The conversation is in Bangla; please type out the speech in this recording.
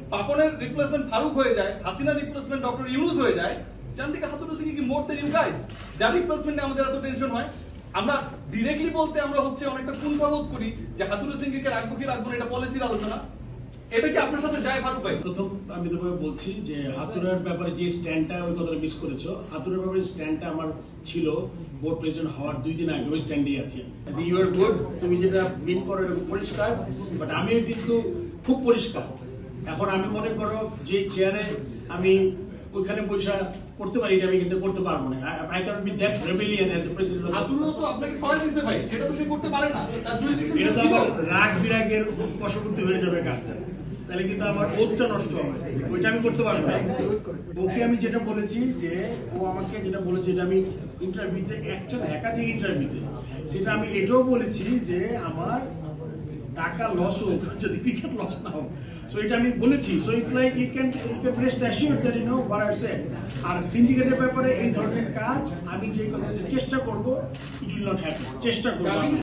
পাপনের রিপ্লেসমেন্ট ফারুক হয়ে যায়, হাসিনা রিপ্লেসমেন্ট ডক্টর ইউনুস হয়ে যায়, জান থেকে হাতুরু সিং কি মোর দেন ইউ গাইস? যার রিপ্লেসমেন্টে আমাদের এত টেনশন হয়। আমরা ডিরেক্টলি বলতে আমরা হচ্ছে অনেকটা কুণ্ঠাবোধ করি যে হাতুরু সিং কে রাখবো কি রাখবো না, এটা পলিসির আলোচনা। এটা কি আপনার সাথে যায় ফারুক ভাই? প্রথম আমি তোমাকে বলছি যে হাতুড়ার ব্যাপারে যে স্ট্যান্ডটা ওই কথাটা মিস করেছো। হাতুড়ার ব্যাপারে স্ট্যান্ডটা আমার ছিল বোর্ড প্রেসিডেন্ট হওয়ার 2 দিন আগে, ওই স্ট্যান্ডেই আছি। ইউ আর গুড, তুমি যেটা মিন করো এরকম পরিষ্কার, বাট আমিও কিন্তু খুব পরিষ্কার। এখন আমি মনে করো যে চেয়ারে আমি ওইখানে পয়সা করতে পারি, এটা আমি কিন্তু করতে পারবো না। I can't be that rebellion as a president. Hathuru তো আপনাকে সরাই দিতে ভাই, সেটা তো সে করতে পারে না। তার জুরিডিকশন এটা তো আবার রাগ বিরাগের বশবর্তী হয়ে যাবে কাজটা, তাহলে কিন্তু আমার ওতটা নষ্ট হবে, ওইটা আমি করতে পারবো না। ওকে আমি যেটা বলেছি যে ও আমাকে যেটা বলেছে, এটা আমি ইন্টারভিউতে একটা একাধিক ইন্টারভিউতে সেটা আমি এটাও বলেছি যে আমার টাকা লস হোক, যদি ক্রিকেট লস না হোক, সো এটা আমি বলেছি। So it's like you can rest assured that you know what I said. আর সিন্ডিকেটের ব্যাপারে এই ধরনের কাজ আমি যে কথা চেষ্টা করবো, ইট উইল নট হ্যাপেন, চেষ্টা করবো।